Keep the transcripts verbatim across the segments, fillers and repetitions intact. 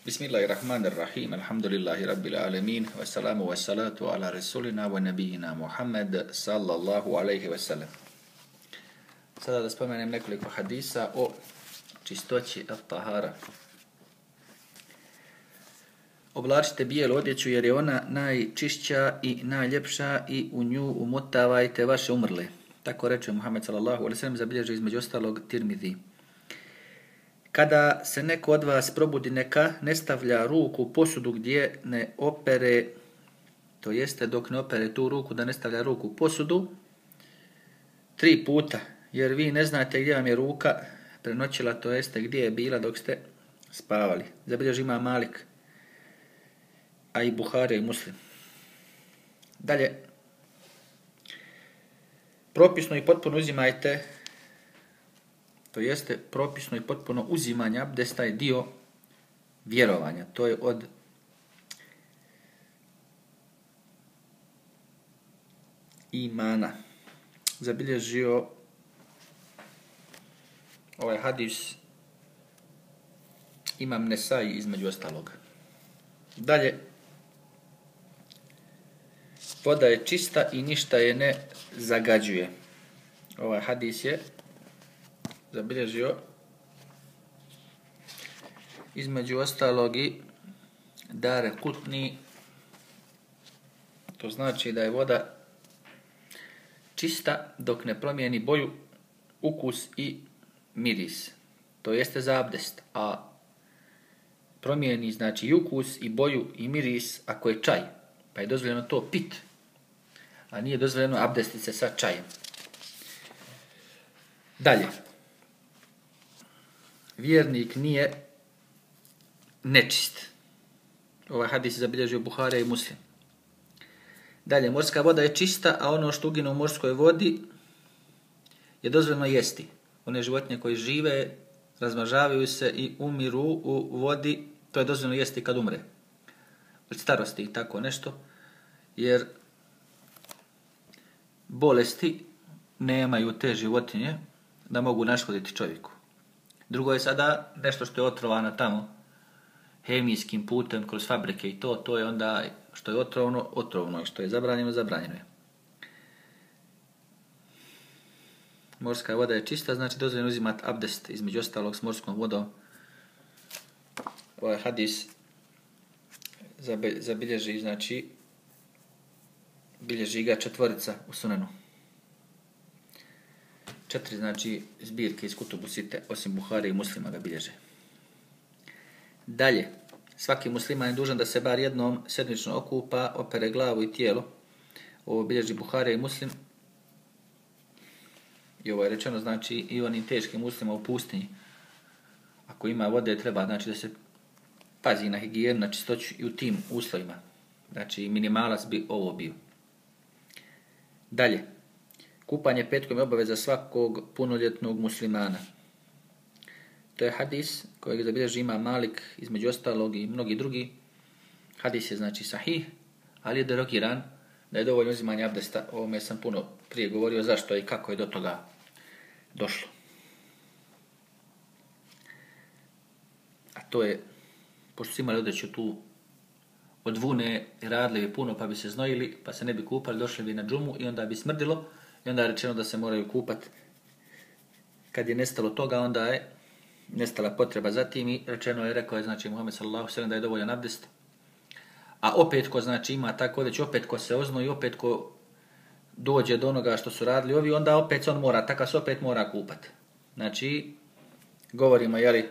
Bismillahirrahmanirrahim. Alhamdulillahi rabbil alamin. Wassalamu wassalatu ala rasulina wa nabijina Muhammad sallallahu alaihi wasallam. Sada da spomenem nekoliko hadisa o čistoći at-tahara. Oblačite bijelu odjeću jer je ona najčišća i najljepša i u nju umotavajte vaše umrle. Tako reče Muhammed sallallahu alejhi ve sellem, zabilježio između ostalog Tirmidhi. Kada se neko od vas probudi, neka ne stavlja ruku u posudu gdje ne opere, to jeste dok ne opere tu ruku, da ne stavlja ruku u posudu tri puta, jer vi ne znate gdje vam je ruka prenoćila, to jeste gdje je bila dok ste spavali. Zabilježi ima Malik, a i Buhari i Muslim. Dalje, propisno i potpuno uzimajte, to jeste propisno i potpuno uzimanje abdesta je dio vjerovanja. To je od imana. Zabilježio ovaj hadis Imam Nesai između ostalog. Dalje, voda je čista i ništa je ne zagađuje. Ovaj hadis je zabilježio između ostalog i Daraqutni. To znači da je voda čista dok ne promijeni boju, ukus i miris. To jeste za abdest. A promijeni znači i ukus i boju i miris ako je čaj. Pa je dozvoljeno to pit. A nije dozvoljeno abdestiti se sa čajem. Dalje. Vjernik nije nečist. Ovaj hadis je zabilježio Buhari i Muslim. Dalje, morska voda je čista, a ono što ugine u morskoj vodi je dozvoljeno jesti. One životinje koje žive, razmnožavaju se i umiru u vodi, to je dozvoljeno jesti kad umre. Od starosti i tako nešto, jer bolesti nemaju te životinje da mogu naškoditi čovjeku. Drugo je sada nešto što je otrovano tamo hemijskim putem kroz fabrike i to, to je onda što je otrovno, otrovno i što je zabranjeno, zabranjeno je. Morska voda je čista, znači dozvoljeno uzimati abdest između ostalog s morskom vodom. Ovaj hadis zabilježi, znači bilježi ga četvorica u sunanu. Četiri, znači, zbirke iz Kutubu Site, osim Buhari i Muslima ga bilježe. Dalje, svaki musliman je dužan da se bar jednom sedmično okupa, opere glavu i tijelo. Ovo bilježi Buhari i Muslim. I ovo je rečeno, znači, i onim teškim muslima u pustinji. Ako ima vode, treba, znači, da se pazi na higijenu, na čistoću i u tim uslovima. Znači, minimalac bi ovo bio. Dalje. Kupanje petkom je obaveza svakog punoljetnog muslimana. To je hadis kojeg zabilježi ima Malik između ostalog i mnogi drugi. Hadis je znači sahih, ali je derogiran, da je dovoljno uzimanje abdesta. O ovome sam puno prije govorio zašto i kako je do toga došlo. A to je, pošto su imali odreću tu od vune, radili bi puno pa bi se znojili, pa se ne bi kupali, došli bi na džumu i onda bi smrdilo. I onda je rečeno da se moraju kupati. Kad je nestalo toga, onda je nestala potreba za tim i rečeno je, rekao je, znači, Muhammed sallallahu alejhi ve sellem da je dovoljan abdest. A opet ko, znači, ima tako odjeću, opet ko se oznoji, opet ko dođe do onoga što su radili ovi, onda opet se on mora, takav se opet mora kupati. Znači, govorimo, jeli,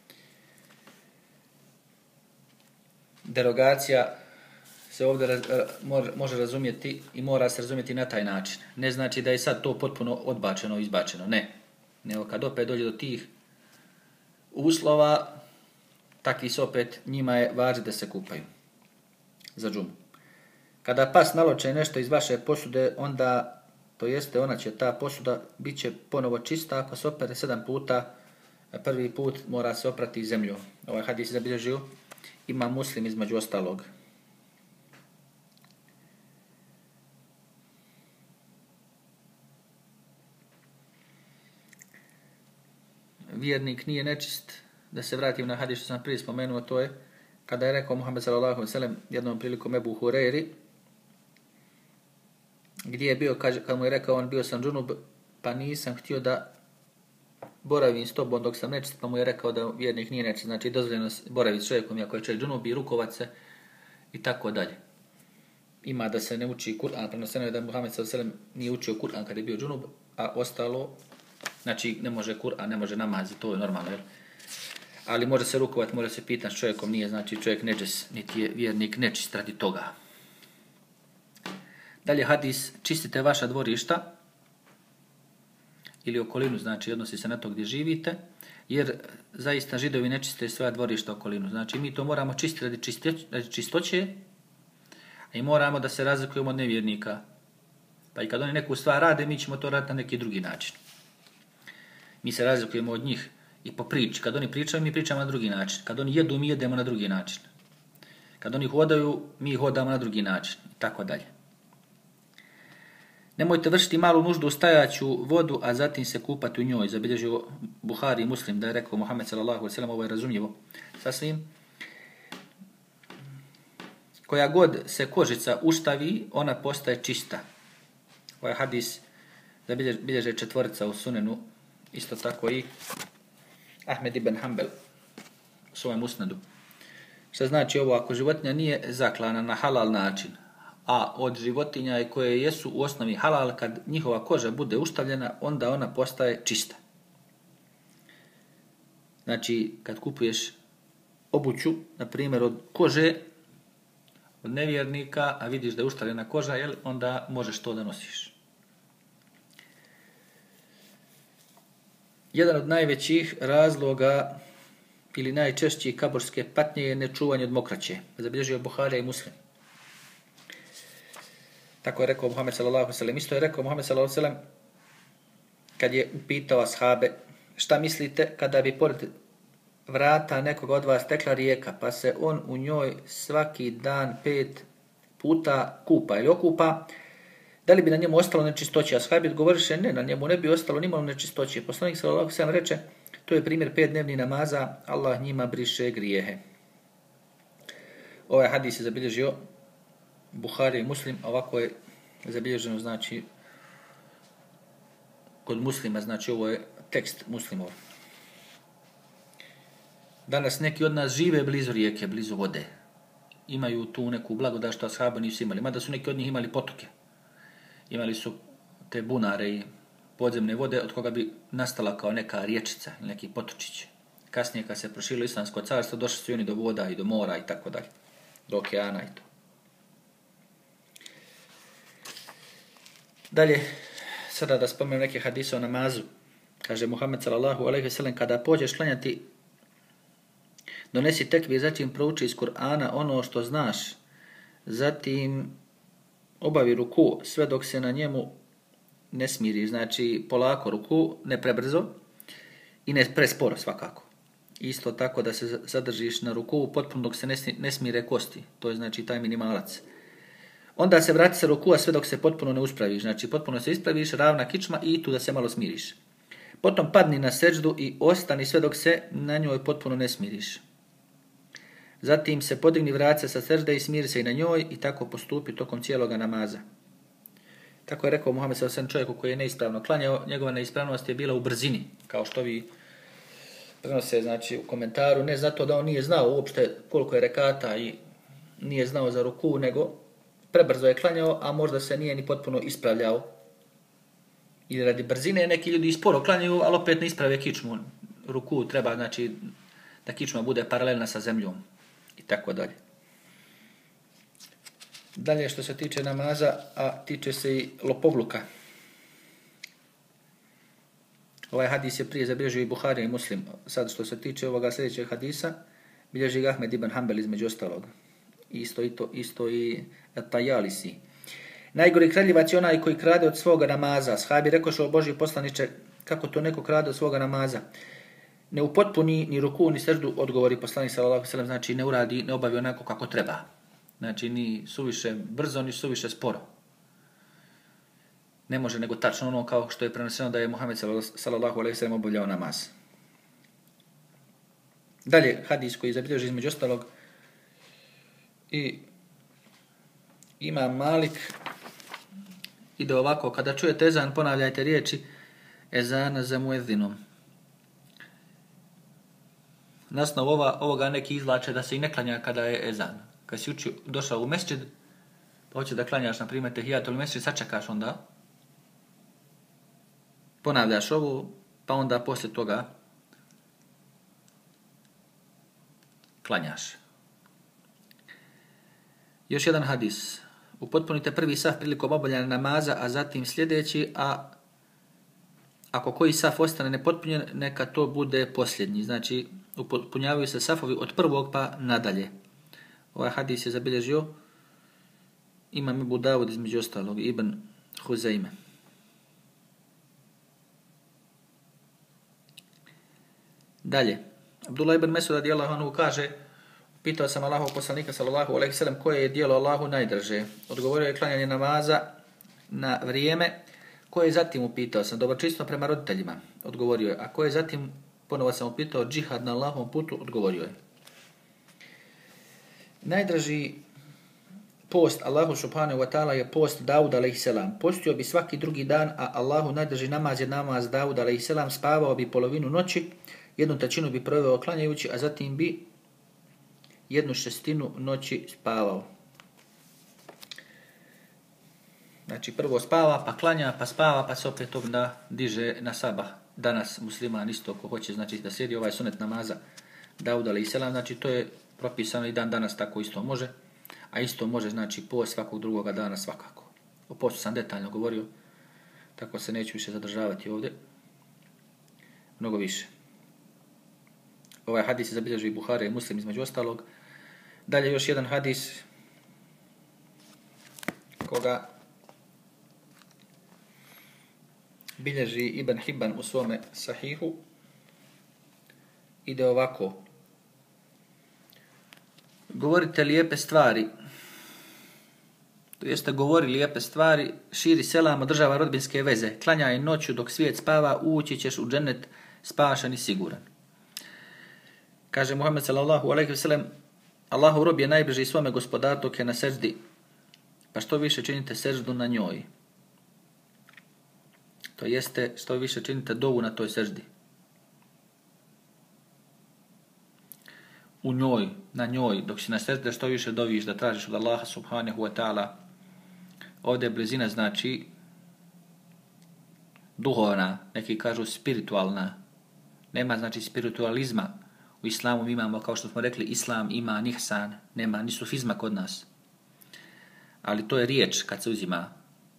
derogacija se ovdje raz, može razumjeti i mora se razumjeti na taj način. Ne znači da je sad to potpuno odbačeno, izbačeno. Ne. Nego kad opet dođe do tih uslova, takvi se opet, njima je važi da se kupaju za džumu. Kada pas naloče nešto iz vaše posude, onda, to jeste, ona će, ta posuda, bit će ponovo čista ako se opere sedam puta. Prvi put mora se oprati zemljom. Ovaj hadis je zabilježio ima Muslim između ostalog. Vjernik nije nečist, da se vratim na hadis što sam prije spomenuo, to je kada je rekao Muhammed sallallahu alejhi ve sellem jednom prilikom Ebu Hureyri, gdje je bio, kaže, kad mu je rekao on bio sam džunub, pa nisam htio da boravim s tobom dok sam nečist, pa mu je rekao da vjernik nije nečist, znači dozvoljeno boraviti s čovjekom ako je čovjek džunub i rukovat se i tako dalje. Ima da se ne uči Kur'an, prenoseno je da Muhammed sallallahu alejhi ve sellem nije učio Kur'an kad je bio džunub, a ostalo, znači ne može Kur'an, ne može namaz, to je normalno, jer ali može se rukovati, može se pitati s čovjekom, nije znači čovjek neđes, niti je vjernik nečist radi toga. Dalje hadis, čistite vaša dvorišta ili okolinu, znači odnosi se na to gdje živite, jer zaista Židovi ne čiste svoja dvorišta okolinu. Znači mi to moramo čistiti radi, čistoće, radi čistoće i moramo da se razlikujemo od nevjernika. Pa i kad oni neku stvar rade, mi ćemo to raditi na neki drugi način. Mi se razlikujemo od njih i po priči. Kad oni pričaju, mi pričamo na drugi način. Kad oni jedu, mi jedemo na drugi način. Kad oni hodaju, mi hodamo na drugi način. I tako dalje. Nemojte vršiti malu nuždu u stajaću vodu, a zatim se kupati u njoj. Zabilježio Buhari i Muslim da je rekao Muhammed sallallahu alejhi ve sellem, ovo je razumljivo sasvim. Koja god se kožica uštavi, ona postaje čista. Ovaj hadis zabilježe četvorica u Sunenu, isto tako i Ahmed ibn Hanbel u svojem usnadu. Što znači ovo, ako životinja nije zaklana na halal način, a od životinja koje jesu u osnovi halal, kad njihova koža bude uštavljena, onda ona postaje čista. Znači, kad kupuješ obuću, na primjer od kože, od nevjernika, a vidiš da je uštavljena koža, jel, onda možeš to da nosiš. Jedan od najvećih razloga ili najčešćih kaburske patnje je nečuvanje od mokraće. Zabilježio Buharija i Muslim. Tako je rekao Muhammed sallallahu alejhi ve sellem. Isto je rekao Muhammed sallallahu alejhi ve sellem kad je upitao ashabe šta mislite kada bi pored vrata nekoga od vas tekla rijeka, pa se on u njoj svaki dan pet puta kupa ili okupa, da li bi na njemu ostalo nečistoće? Ashabi odgovoriše ne, na njemu ne bi ostalo nimalo nečistoće. Poslanik sallallahu alejhi ve sellem reče, to je primjer pet dnevnih namaza, Allah njima briše grijehe. Ovaj hadis je zabilježio Buhari i Muslim, ovako je zabilježeno, znači, kod Muslima, znači ovo je tekst Muslimov. Danas neki od nas žive blizu rijeke, blizu vode. Imaju tu neku blagodat što ashabi nisu imali, mada su neki od njih imali potoke. Imali su te bunare i podzemne vode od koga bi nastala kao neka riječica, neki potočić. Kasnije kad se proširilo Islamsko carstvo, došli su i oni do voda i do mora i tako dalje, do okeana i to. Dalje, sada da spomenem neke hadise o namazu. Kaže Muhammed sallallahu alejhi ve sellem, kada pođeš klanjati, donesi tekbir, zatim prouči iz Kur'ana ono što znaš, zatim obavi ruku sve dok se na njemu ne smiri, znači polako ruku, ne prebrzo i ne presporo svakako. Isto tako da se zadržiš na ruku potpuno dok se ne smire kosti, to je znači taj minimalac. Onda se vrati sa rukua sve dok se potpuno ne uspraviš, znači potpuno se ispraviš, ravna kičma i tu da se malo smiriš. Potom padni na seđdu i ostani sve dok se na njoj potpuno ne smiriš. Zatim se podigni, vrati se sa seđde i smiri se i na njoj i tako postupi tokom cijeloga namaza. Tako je rekao Muhammed sallallahu alejhi ve sellem čovjeku koji je neispravno klanjao, njegova neispravnost je bila u brzini, kao što vi prenose, znači, u komentaru, ne zato da on nije znao uopšte koliko je rekata i nije znao za ruku, nego prebrzo je klanjao, a možda se nije ni potpuno ispravljao. I radi brzine neki ljudi sporo klanjaju, ali opet ne isprave kičmu. Ruku treba, znači, da kičma bude paralelna sa zemljom i tako dalje. Dalje što se tiče namaza, a tiče se i lopovluka. Ovaj hadis je prije zabilježio i Buhari i Muslim. Sad što se tiče ovoga sljedećeg hadisa, bilježi ga Ahmed ibn Hanbel između ostalog. Isto i to, isto i Tajalisi. Najgori kradljivac je onaj koji krade od svoga namaza. Ashabi rekoše o Božji poslaniče, kako to neko krade od svoga namaza. Ne upotpuni ni ruku ni seždu, odgovori poslanik sallallahu alejhi ve sellem, znači ne uradi, ne obavi onako kako treba. Znači ni suviše brzo, ni suviše sporo. Ne može nego tačno ono kao što je preneseno da je Muhammed sallallahu alejhi ve sellem obavljao namaz. Dalje, hadis koji zabilježi između ostalog I Imam Malik ide ovako, kada čujete ezan, ponavljajte riječi ezana za muezinom. Na osnovu ova, ovoga neki izvlače da se i ne klanja kada je ezan. Kad si uči, došao u mesdžid, pa hoće da klanjaš, na primjer, tehijatul mesdžid, sačekaš onda, ponavljaš ovo, pa onda poslije toga klanjaš. Još jedan hadis. Upotpunite prvi saf prilikom obavljanja namaza, a zatim sljedeći, a ako koji saf ostane nepotpunjen, neka to bude posljednji. Znači, upotpunjavaju se safovi od prvog pa nadalje. Ovaj hadis je zabilježio Imam Ebu Davud, između ostalog, Ibn Huzeyme. Dalje. Abdullah ibn Mesud radijallahu anhu kaže: pitao sam Allahov poslanika sallallahu alejhi ve sellem koje je djelo Allahu najdraže. Odgovorio je klanjanje namaza na vrijeme. Koje je zatim upitao sam? Dobročinstvo prema roditeljima. Odgovorio je. A koje je zatim, ponovo sam upitao, džihad na Allahovom putu? Odgovorio je. Najdraži post Allahu subhanahu wa ta'ala je post Daud alejhi selam. Postio bi svaki drugi dan, a Allahu najdraži namaz je namaz Daud alejhi selam. Spavao bi polovinu noći, jednu trećinu bi proveo klanjajući, a zatim bi jednu šestinu noći spavao. Znači prvo spava, pa klanja, pa spava, pa se opet onda diže na sabah. Danas musliman isto ko hoće, znači da slijedi ovaj sunet namaza Dauda alejhi selam, znači to je propisano i dan danas tako isto može, a isto može znači post svakog drugoga dana svakako. O postu sam detaljno govorio, tako se neću više zadržavati ovdje. Mnogo više. Ovaj hadis je zabilježio i Buhari i Muslim između ostalog. Dalje još jedan hadis koga bilježi Ibn Hibban u svome sahihu. Ide ovako. Govorite lijepe stvari, to jeste govori lijepe stvari, širi selam, održava rodbinske veze, klanjaj noću dok svijet spava, ući ćeš u džennet spašan i siguran. Kaže Muhammed sallallahu alejhi ve sellem: Allahu rob je najbliži svome gospodaru dok je na seždi, pa što više činite seždu na njoj. To jeste što više činite dovu na toj seždi. U njoj, na njoj, dok si na seždi, što više doviš da tražiš od Allaha subhanahu wa ta'ala. Ovdje blizina znači duhovna, neki kažu spiritualna. Nema znači spiritualizma. U islamu mi imamo, kao što smo rekli, islam ima nihsan, nema ni sufizma kod nas. Ali to je riječ kad se uzima.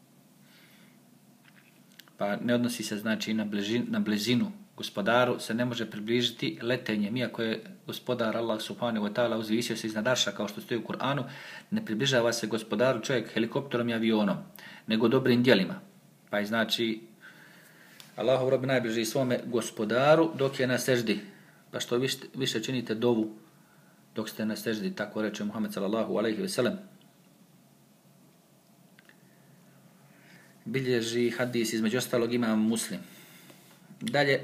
Pa ne odnosi se znači na, bližin, na blizinu. Gospodaru se ne može približiti letenjem. Iako je gospodar Allah subhanahu wa ta'ala uzvisio se iznad arša, kao što stoji u Kur'anu, ne približava se gospodaru čovjek helikopterom i avionom, nego dobrim djelima. Pa je znači Allahu rob najbliži svome gospodaru dok je na seždi. Pa što više, više činite dovu dok ste na seždi, tako reče Muhammed sallallahu alejhi ve sellem. Bilježi hadis između ostalog Imam Muslim. Dalje,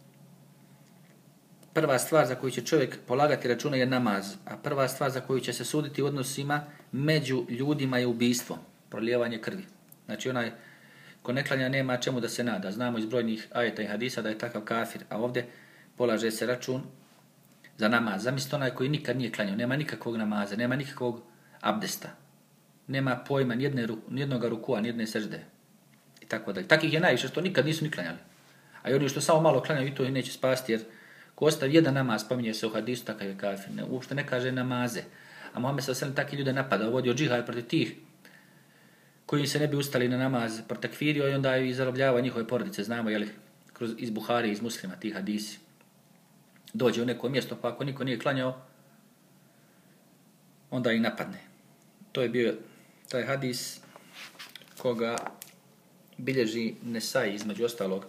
prva stvar za koju će čovjek polagati računa je namaz, a prva stvar za koju će se suditi u odnosima među ljudima je ubistvo, prolijevanje krvi. Znači onaj ko ne klanja nema čemu da se nada. Znamo iz brojnih ajeta i hadisa da je takav kafir, a ovdje polaže se račun za namaz. Zamislite onaj koji nikad nije klanjao, nema nikakvog namaza, nema nikakvog abdesta, nema pojma nijedne, nijednog rukua, nijedne sežde i tako dalje. Takih je najviše što nikad nisu ni klanjali. A i oni što samo malo klanjaju i to ih neće spasti, jer ko ostavi jedan namaz, spominje se u hadisu, takav je kafir. Ne, uopšte ne kaže namaze. A Muhammed sallallahu alejhi ve sellem takvi ljude napada, vodio džihad protiv tih koji se ne bi ustali na namaz, protekfirio i onda i zarobljava njihove porodice. Znamo, jeli, kroz, iz Buhari, iz Muslima, ti hadisi. Dođe u neko mjesto, pa ako niko nije klanjao, onda i napadne. To je bio taj hadis koga bilježi Nesai između ostalog.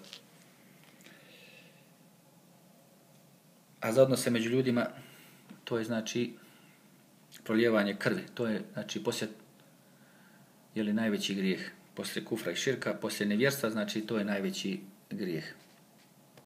A za odnose među ljudima, to je znači prolijevanje krvi. To je znači poslije, je li najveći grijeh. Poslije kufra i širka, poslije nevjerstva, znači to je najveći grijeh.